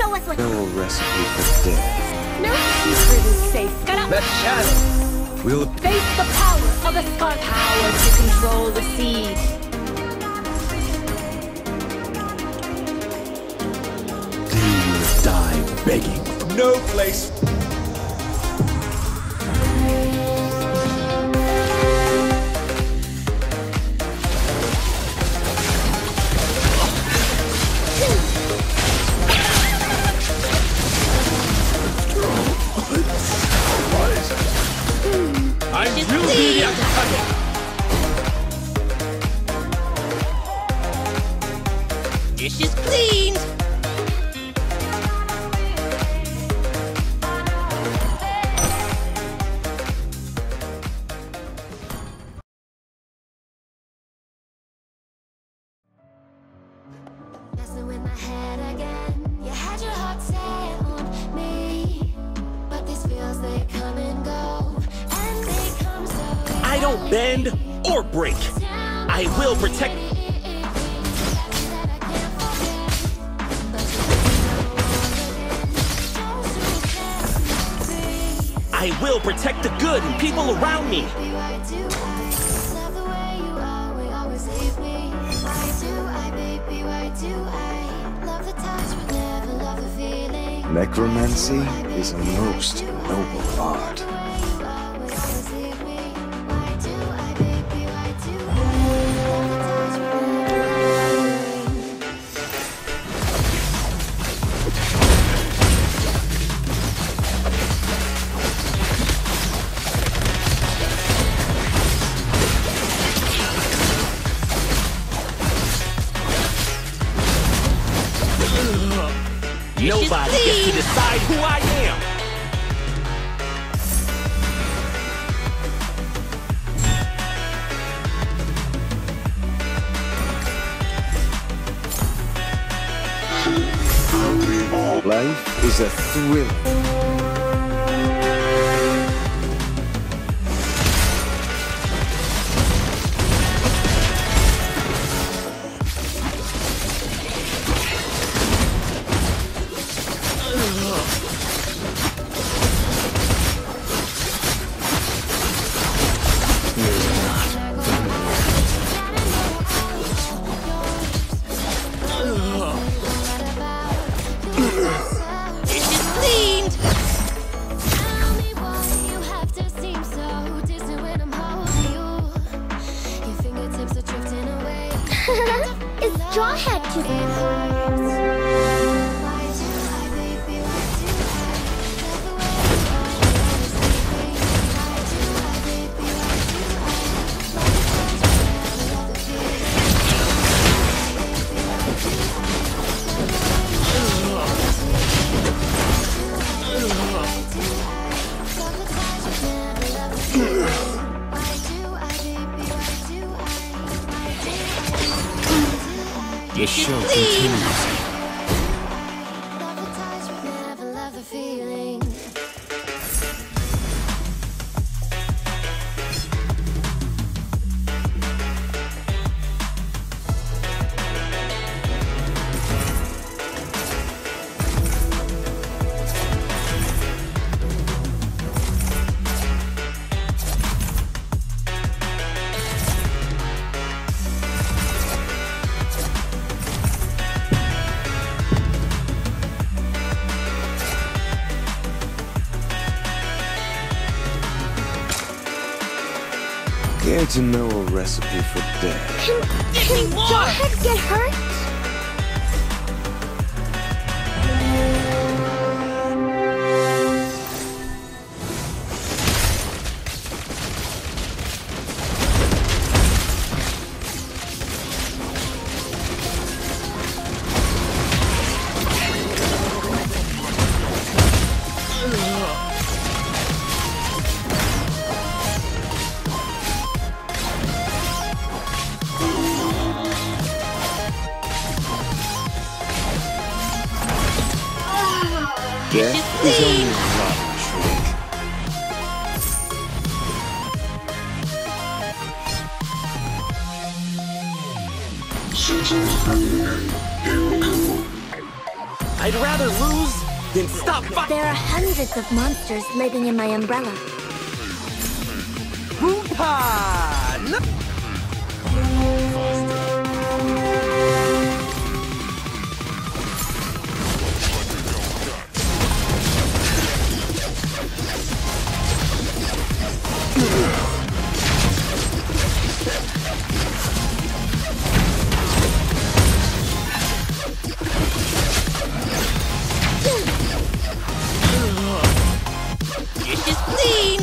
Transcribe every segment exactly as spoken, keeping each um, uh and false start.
Show us what. No recipe for death. No secret is safe. Get up. The shadow. We'll Face the power of the scar. Power to control the seed. They will die begging. No place. I'm really the Dish is cleaned. Messing with my head again. You had your heart set on me, but these feels they come and go, and they come so. I don't bend or break. I will protect. I will protect the good and people around me. Necromancy is a most noble art. Nobody gets to decide who I am. Life is a thrill. Is Jawhead too? Your show continues. Care to know a recipe for death? Can, can Jawhead get hurt? Death is only a rotten I'd rather lose than stop fighting. There are hundreds of monsters living in my umbrella. Bupan! Dish is clean!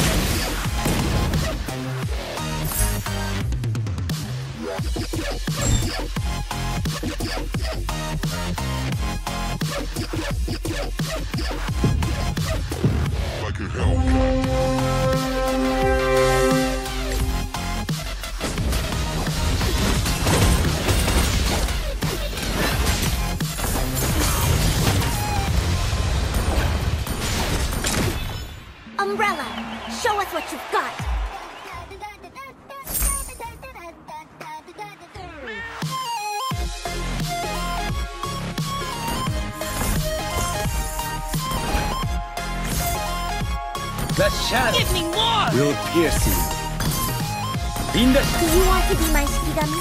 Like a Hellcat. Umbrella, show us what you've got. The shadow Give me more! Will pierce you. Linda. Do you want to be my Shikigami?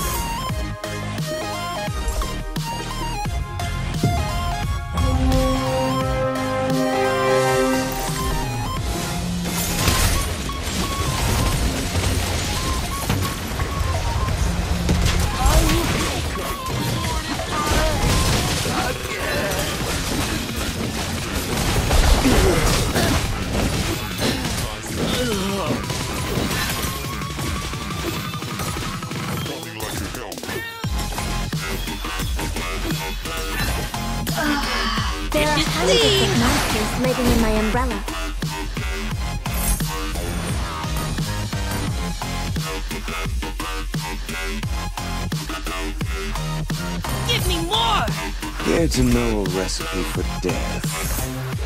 There are hundreds of monsters living in my umbrella. Give me more! Care to know a recipe for death?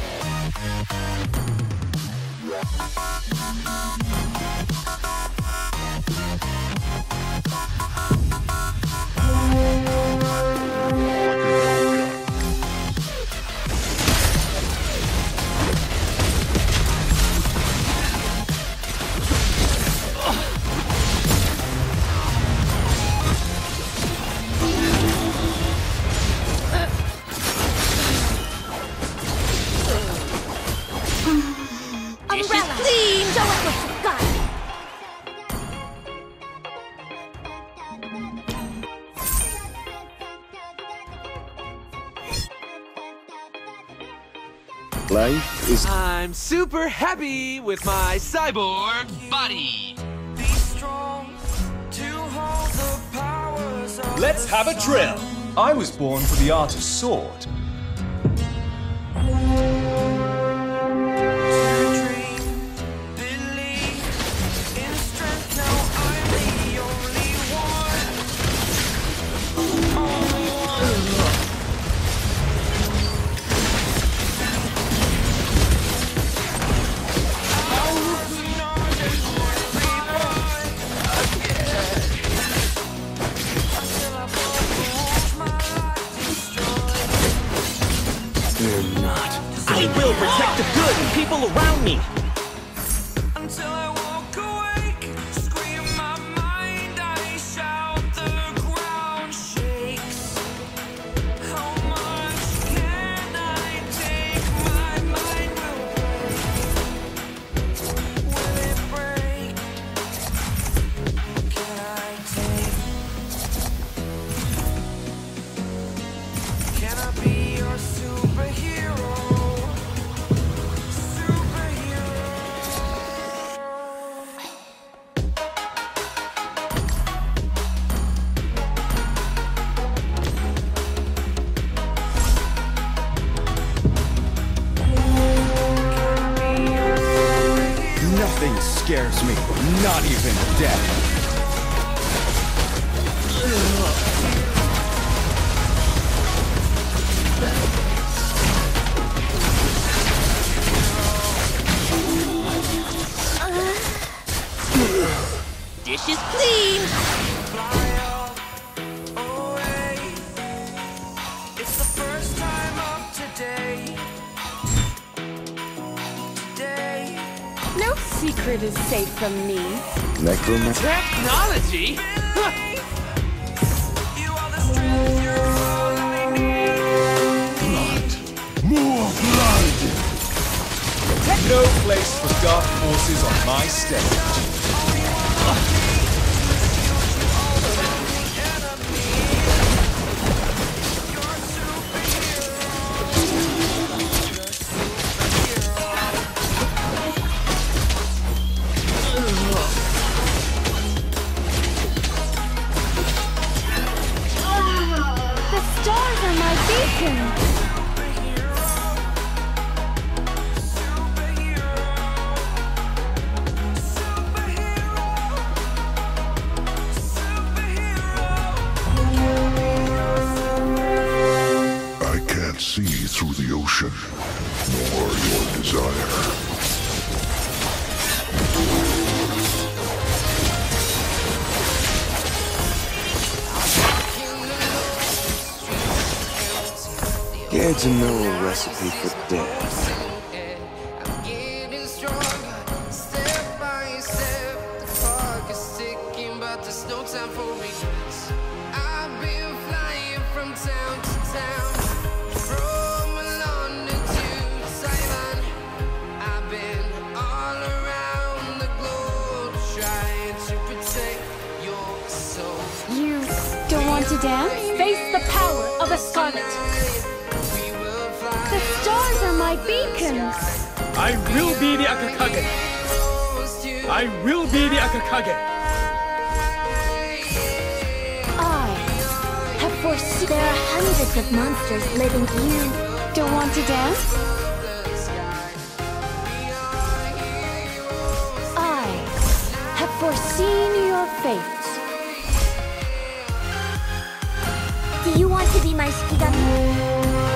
Umbrella, clean. show us what you've got. Life is I'm super happy with my cyborg body. Let's have a drill. I was born for the art of sword. They're not. I will protect the good and people around me. Until I walk awake, scream my mind, I shout, the ground shakes. How much can I take? My mind will break. Will it break? Can I take? Can I be your superhero? Nothing scares me, not even death. Dish is clean! It's the first time of today. secret is safe from me. Necromancer. Technology? Huh. You are the strength, you're all I need. More blood! No place for dark forces on my stage. The stars are my beacon. I can't see through the ocean, nor your desire. Care to know a recipe for death? I'm getting stronger, step by step. The clock is ticking, but there's no time for regrets. I've been flying from town to town, from London to Taiwan. I've been all around the globe, trying to protect your soul. You don't want to dance? Face the power of a scarlet. We will fly The stars are my beacons. I will be the Akakage. close to I will be the Akakage. I have foreseen there are hundreds of monsters living. You don't want to dance? the sky. I have foreseen your fate. Do you want to be my Shikigami?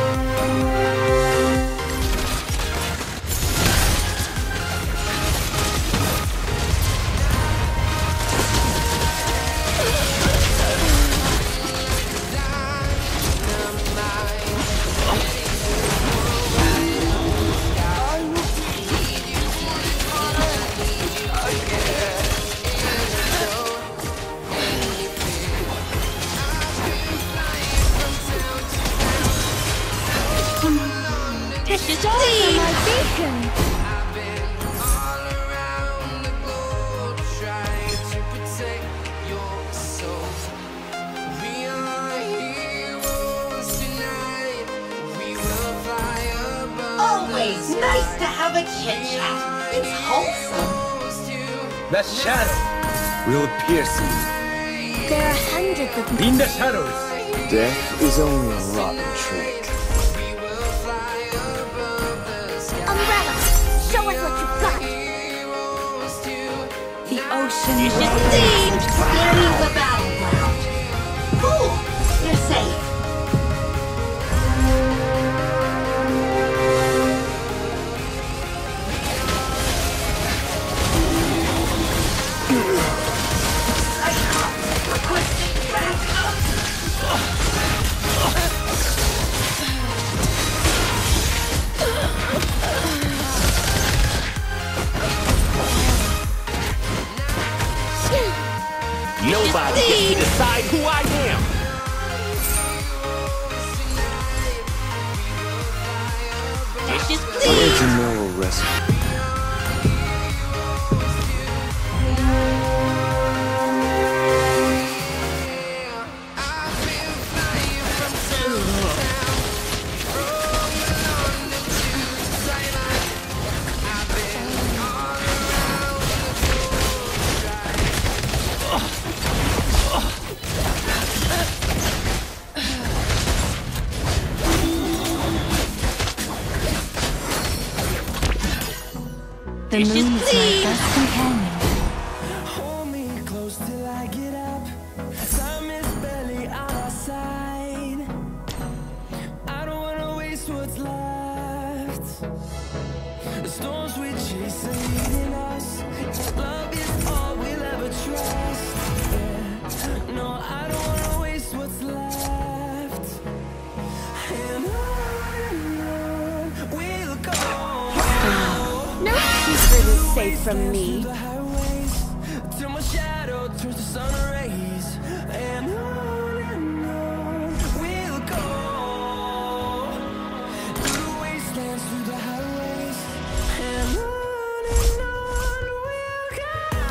The stars are my beacon. All around the globe, trying to protect your soul. We are heroes tonight. We will fly above. Always nice to have a chit-chat. It's wholesome. The shadow will pierce you. There are hundreds of In the shadows, Death is only a rotten trick. Umbrella, show us what you've got. the ocean. You should see. There is a battleground. Cool. You're safe. Requesting backup. Nobody gets to decide who I am. Dishes, Care please. to know a recipe? The moon is my best companion. Hold me close till I get up. Time is barely on our side. I don't wanna waste what's left. The storms we chase are leading us. Love is all we'll ever trust. Yeah. No, I don't wanna waste what's left. And on and on we'll go. No secret is safe from me. Till my shadow turns to sun rays, and on and on we'll go. Through the wastelands, through the highways, and on and on we'll go.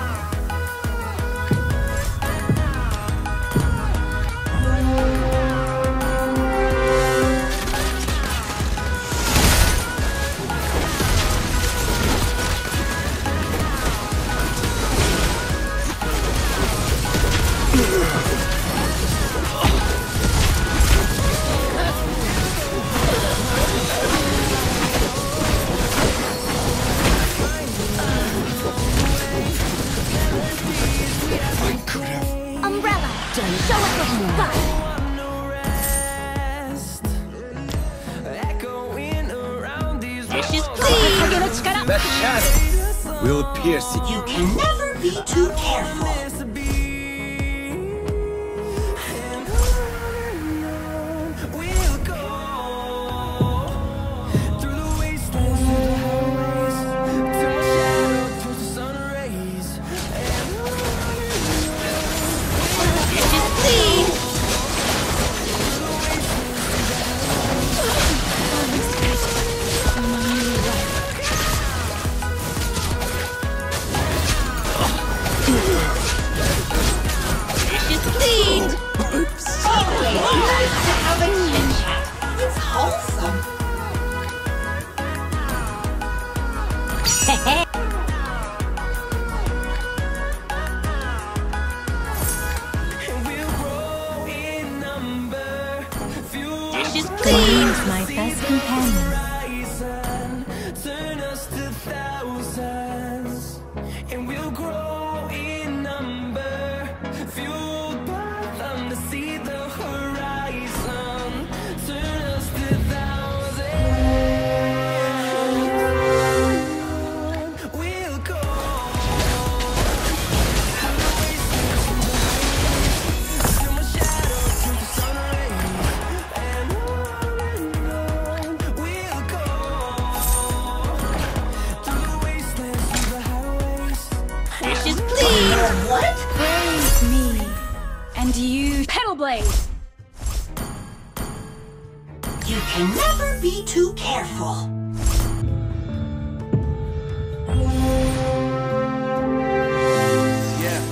Umbrella, show us what you got. The shadow will pierce you. You can never be too careful. It's wholesome. Gleam's my best companion. Turn us to thousands, and we'll grow in number, fueled by them to see the horizon. Turn us to thousands, we'll go. Till my shadow turns to sun rays, and on and on we'll go. Through the wastelands, through the highways. What? Praise me, and you, Petal Blade. You can never be too careful. Yeah.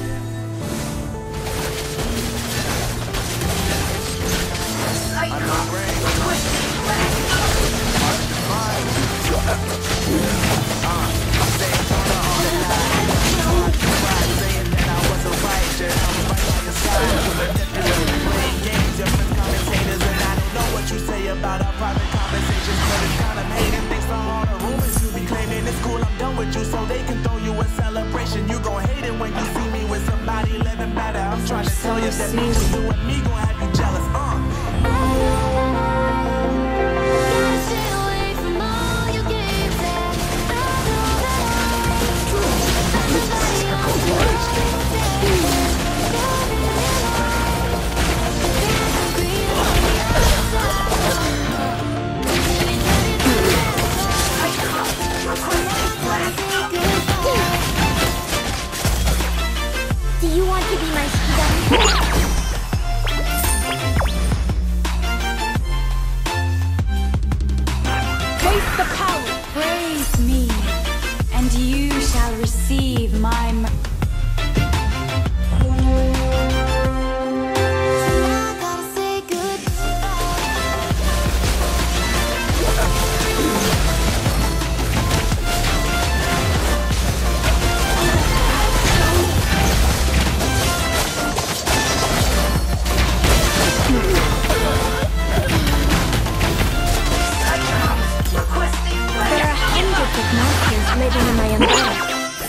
So they can throw you a celebration. You gon' hate it when you see me with somebody living better. I'm trying to tell you that me, just you and me gon' have you jealous. Uh. Gotta stay away from all your games and I know Do you want to be my student? Face the power, praise me, and you shall receive my m- I gotta say There are hundreds of monsters living in my umbrella.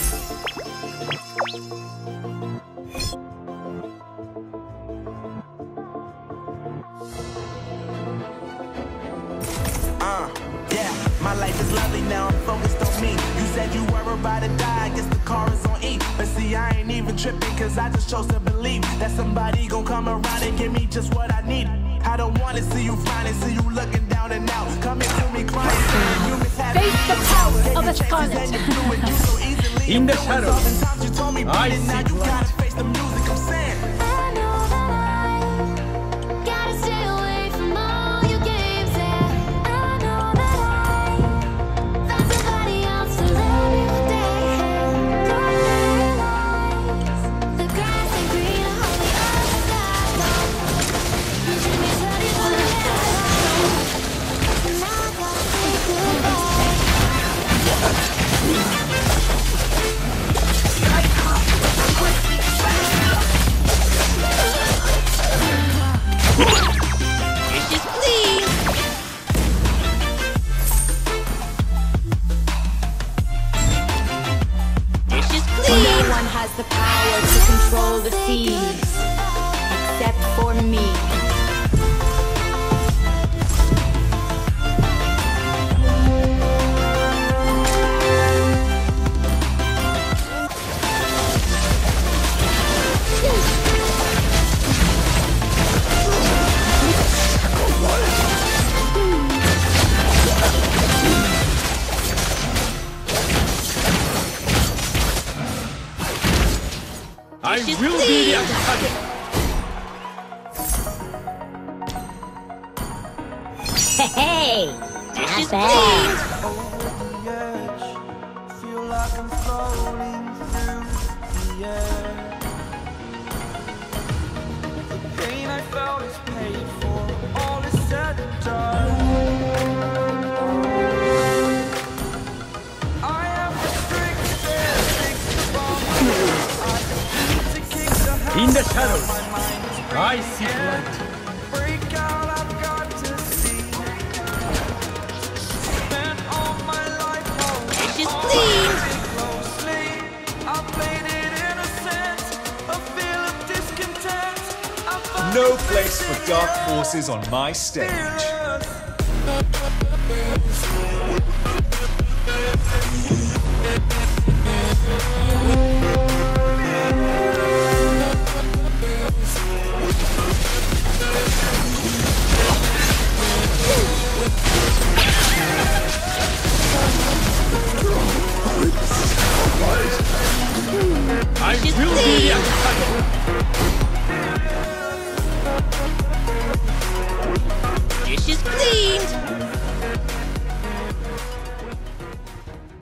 Uh, yeah, my life is lovely now, I'm focused on me. You said you were about to die, I guess the car is on E. But see, I ain't even tripping, cause I just chose to believe that somebody gon' come around and give me just what I need. I don't wanna see you finally, see you looking down and out. Coming to me crying, you miss having Face the power of a chances Scarlet. and you do it, you so easily. In the shadows, I see light. I know that I gotta stay away from all your games. Yeah, I know that I found somebody else to love you day. Don't realize the grass ain't greener on the other side. You should be ready for the and I gotta say goodbye. Dishes, please. Dishes, please. No one has the power to control the seas, except for me. I Dishes, will be please. the antagonist. Hey, dishes, please. Feel like I'm floating through the air. The pain I felt is paid for. All is said and done. I am restricted, fixed upon I need to kick the house. In the shadows, My mind is I see light. break out, I've got to see. Spent all my life home. Dishes, please. Closely, I played it innocent. A feel of discontent. I found No it place for dark fearless. forces on my stage. Fearless.